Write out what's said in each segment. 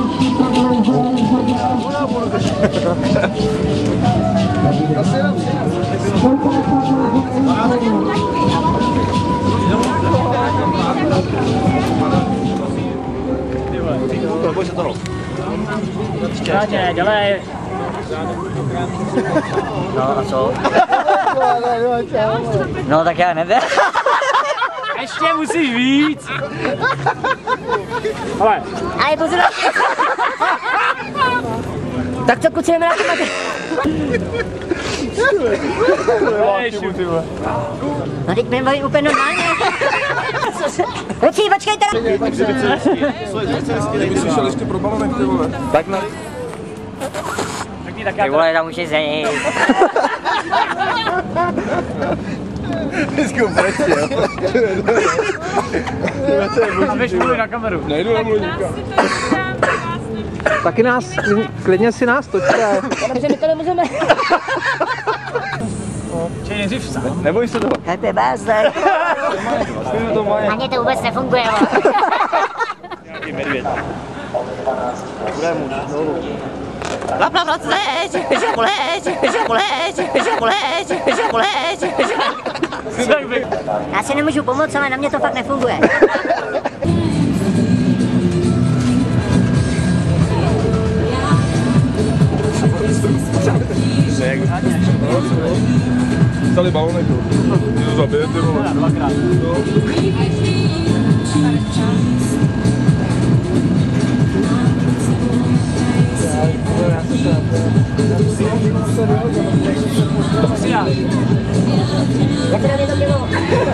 Boj se toho. Dělej, dělej. No a co? No tak já nevím. Ještě musíš víc. Ale. Ale pozor. Tak co kluci jdeme na to? No teď budeme bavit úplně normálně. Kluci, počkejte. Slyšel ještě pro balonek, ty vole. Tak na. Ty vole, tam můžeš zajít. Vždycky uprečtě, jo. A běž mluvit na kameru. Nejdu na mluvníka. Taky nás, klidně si nás točte. Dobře, my to nemůžeme. Čej nejdřív sám. Neboj se toho. Happy birthday. Na mě to vůbec nefunguje. Nějaký medvěd. Bude muž, znovu. Já si nemůžu pomoct, ale na mě to fakt nefunguje. Stali balonek, jo. Ty to zabije, ty vole. Dvakrát. Jak to to bylo?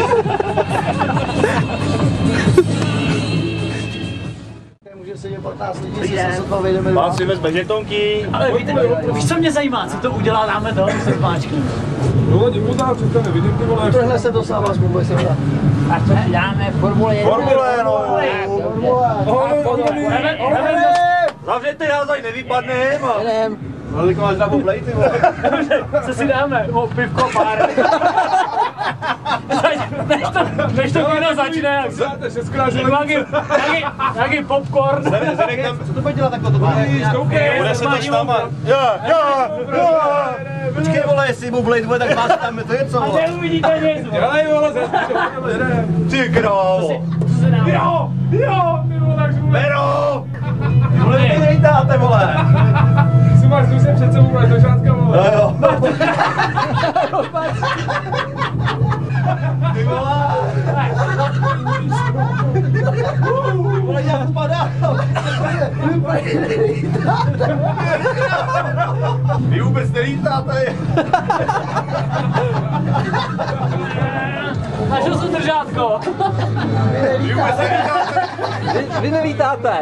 Může sedět 15 lidí, se sotva vejdeme. Mám si vezme žetonky. Ale víš, co mě zajímá, co to udělá, dáme to, se zmáčký. No, děkuji za přece nevidím, ty vole. Tohle se dostává z Mumbai, se vydá. A co si dáme? Formule 1? Formule, no. Formule. Zavřete, já tady nevypadnem. Jdem. No, tak máš na poplej, ty vole. Co si dáme? O, pivko, pár. Než to kino začne, nějaký popcorn. Co to bude dělat takhle? To bude se to štáma. Jo. Počkej, vole, jestli mu blejt bude, tak vás tam, to je co, vole. A neuvidíte nic. Dělej, vole, ty krávo. Jo, ty vole, tak zvůle. Vero! Vole, vy nejtáte, vole. Si máš zůstat před sebou, vole, do žádka, vole. Jo. Ty vole. Vole, jak spadá. Vy vůbec nelítáte. Našel jsem držátko. Vy vůbec nelítáte. Vy nelítáte.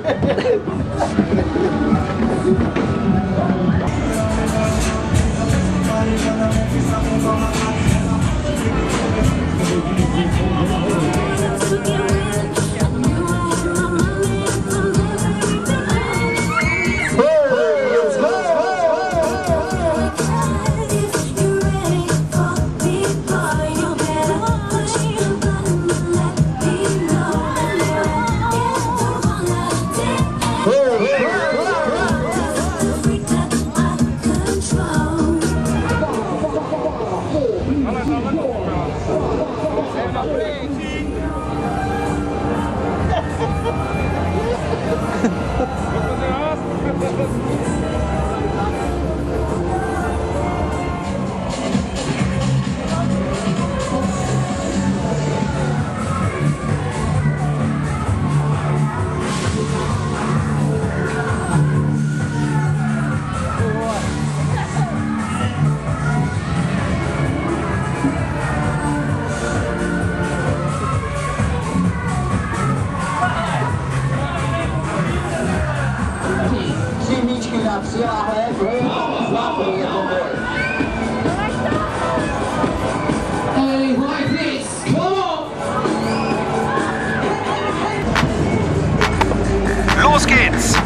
Los geht's!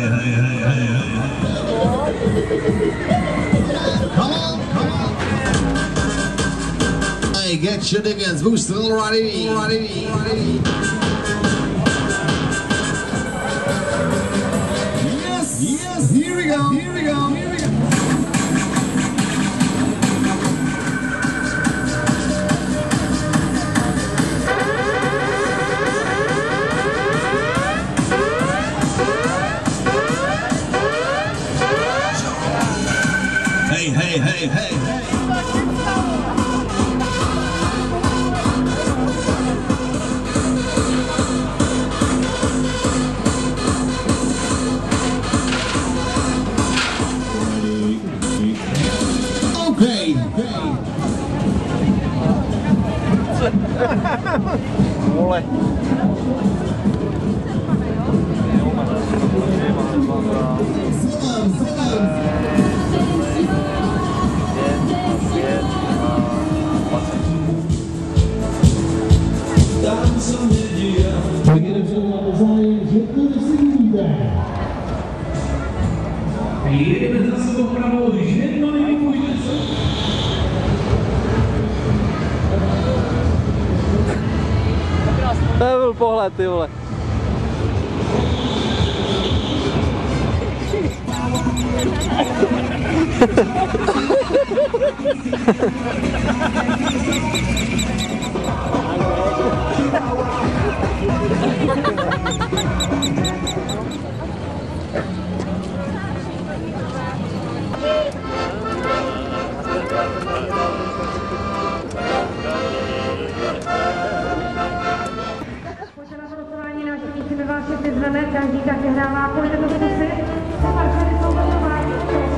Hey, get your diggins, boost already. Yes, here we go. Hey. Okay. Vole. Jedeme za sebou pravou, že to nepůjde. To byl pohled, ty vole. Každý tak vyhrává, pojďte to zkusit. Parkety jsou gotování,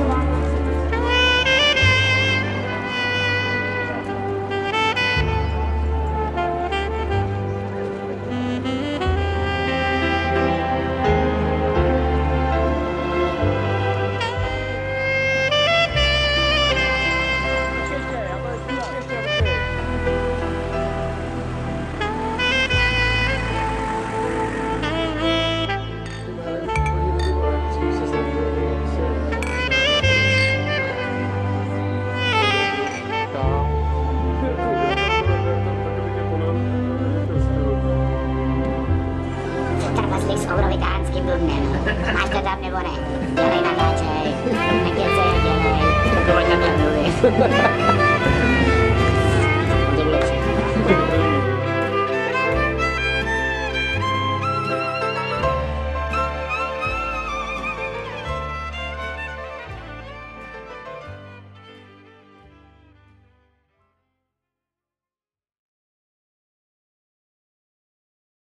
s obrovitánským bludnem. Máš to tam nebo ne? Dělej natáčej, nekecej, dělej. Pojď takhle mluvit.